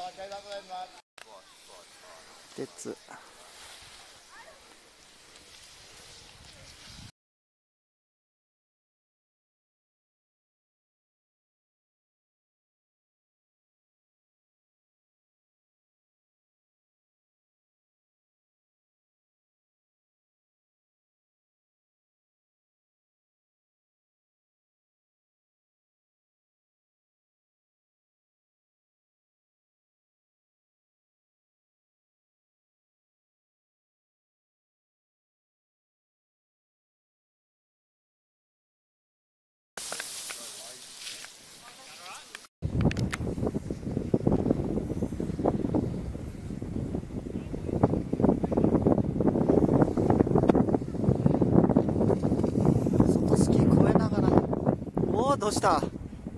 鉄。外スキー越えながら。おお、どうした？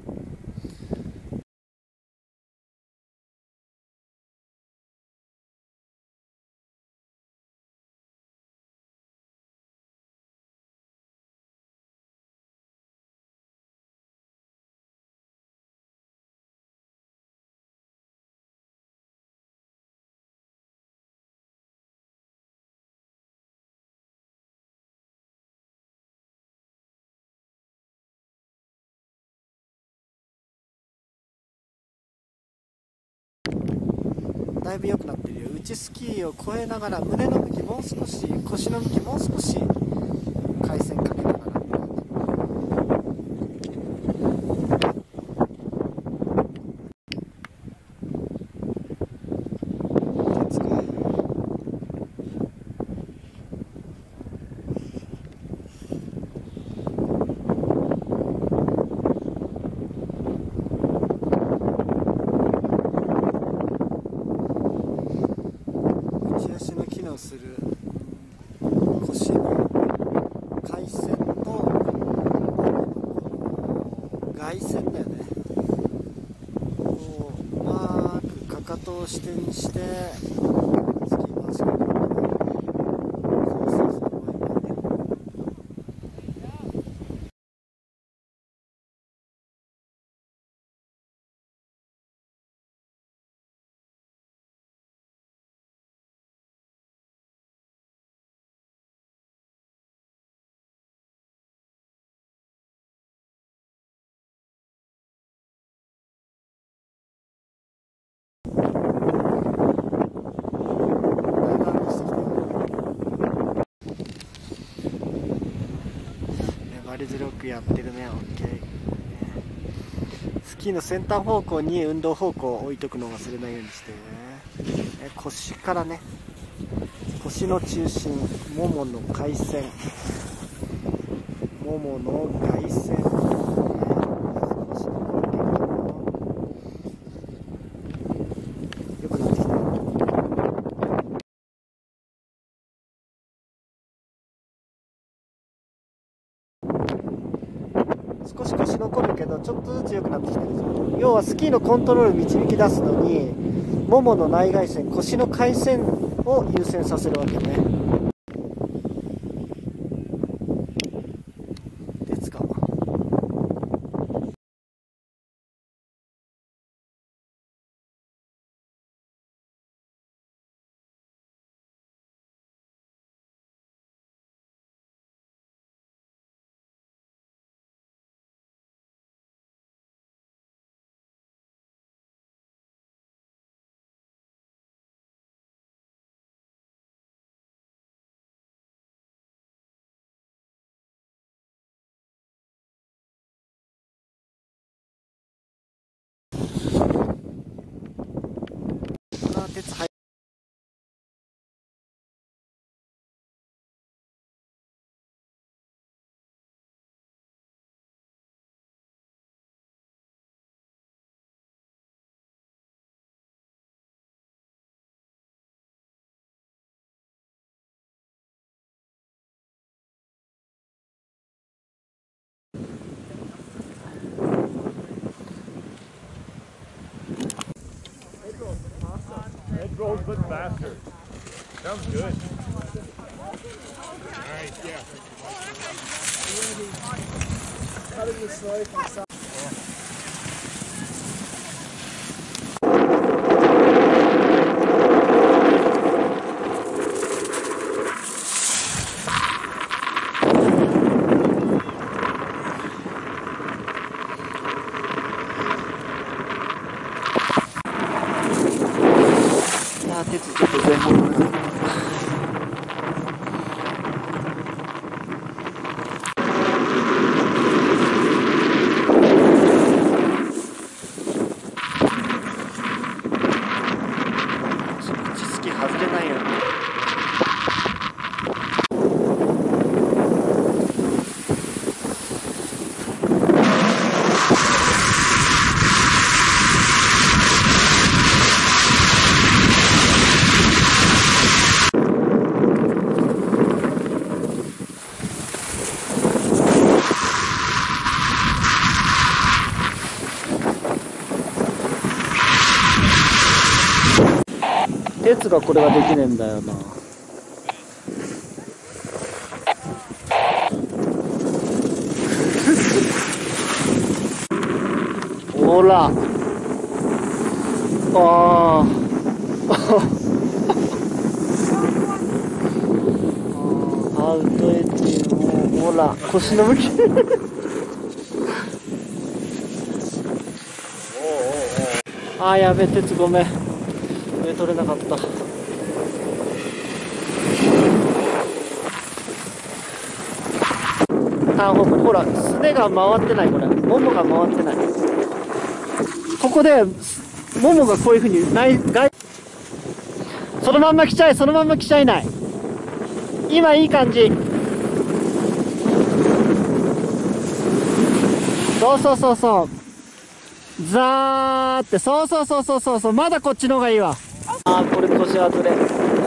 だいぶ良くなってるよ。内スキーを越えながら胸の向きもう少し、腰の向きもう少し回旋かけながら。内足の機能する腰の回旋と外旋だよね。こううまくかかとを支点にしてスキー回しがそうそうそう、粘り強くやってるね。 OK。 スキーの先端方向に運動方向を置いとくのを忘れないようにしてね。腰からね、腰の中心、ももの回旋、ももの外旋、少し残るけどよくなってきた。少し腰残るけどちょっとずつ良くなってきてるんですよ。要はスキーのコントロール導き出すのにももの内外旋、腰の回旋を優先させるわけね。鉄か。鉄入 It rolls a bit faster. Sounds good. Nice, yeah. cutting the slope and stuff. 鉄がこれができねえんだよな。ほらあアウトエッジもほら腰の向きあーやべえ鉄ごめん上取れなかった。ターン方向にほらすねが回ってない、これももが回ってない。ここでももがこういうふうにそのまんま来ちゃい、そのまんま来ちゃいない。今いい感じ。そうそうそうそう、ザーって、そうそうそうそうそうそう、まだこっちの方がいいわ。あーこれ腰外れ。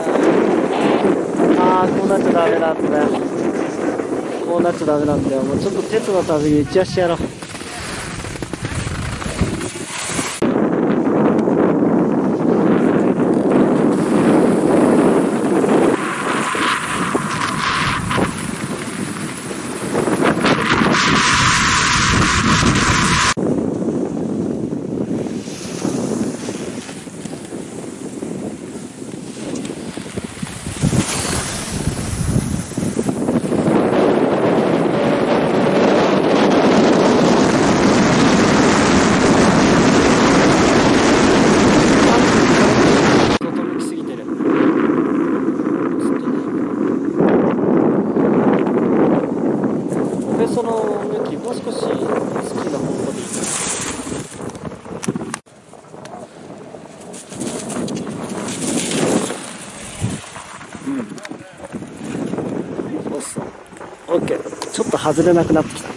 あーこうなっちゃダメなんだよ、こうなっちゃダメなんだよ。もうちょっと鉄のために打ち出してやろう。その向きもう少しスキーの方向でいいかな。そうそう OK、 ちょっと外れなくなってきた。